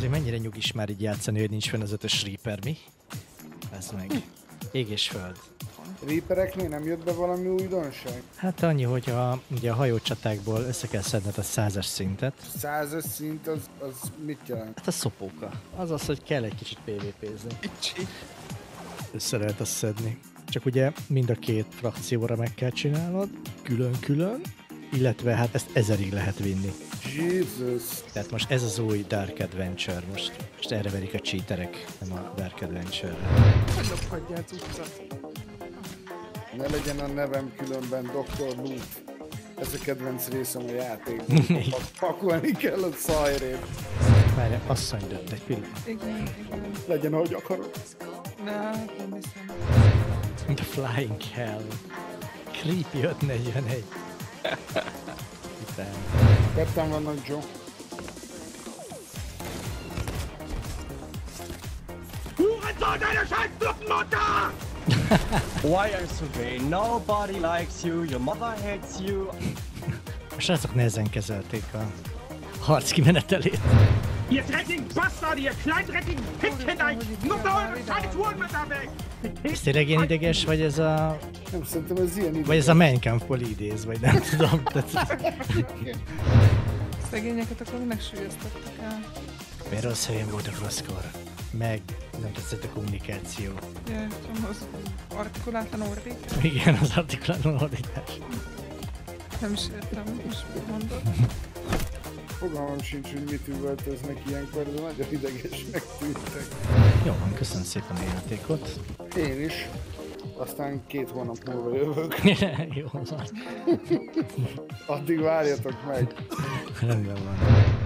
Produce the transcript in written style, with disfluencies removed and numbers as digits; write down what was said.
azért mennyire nyugis már így játszani, hogy nincs fenn az 5-ös Reaper, mi? Ez meg. Ég és föld. Reapereknél nem jött be valami újdonság? Hát annyi, hogy ugye a hajócsatákból össze kell szedned a 100-as szintet. 100-as szint az mit jelent? Hát a szopóka. Az, hogy kell egy kicsit PvP-zni. Össze lehet azt szedni. Csak ugye mind a két frakcióra meg kell csinálnod, külön-külön, illetve hát ezt 1000-ig lehet vinni. Jesus! Tehát most ez az új Dark Adventure, most erre verik a cheaterek, nem a Dark Adventure-re. Hogy lophatja az utcát? Ne legyen a nevem különben Dr. Loop. Ez a kedvenc részem a játékban. Pakolni kell a szajrét. Várjál, asszony dönt egy pillanat. Igen. Legyen, ahogy akarod. Nem hiszem. The Flying Hell. Creepy 541. Itt Ketten vannak, Joe. Hurensohn, deine Scheißmutter! Why are you so gay? Nobody likes you, your mother hates you. A srácok nehezen kezelték a harc kimenetelét. Ihr dreckigen Bastarde, ihr kleindreckigen Fickkinder! Nutzt eure scheiß Hurenmütter weg! Ez tényleg ilyen ideges, vagy ez a... Nem, szerintem ez ilyen ideges. Vagy ez a Mein Kampfból idéz, vagy nem tudom. Szegényeket akkor minek sűjöztettek el? Mert rossz helyen voltak rosszkor. Meg nem tetszett a kommunikáció. Ja, az artikulátlan ordítás. Igen, az artikulátlan ordítás. Nem is értem, és mit mondod. Fogalmam sincs, hogy mit üvöltöznek ilyenkor, de nagyon idegesnek tűntek. Jó van, köszönöm szépen a játékot. Én is. Aztán 2 hónap múlva jövök. Jó van. Addig várjatok meg. Rendben van.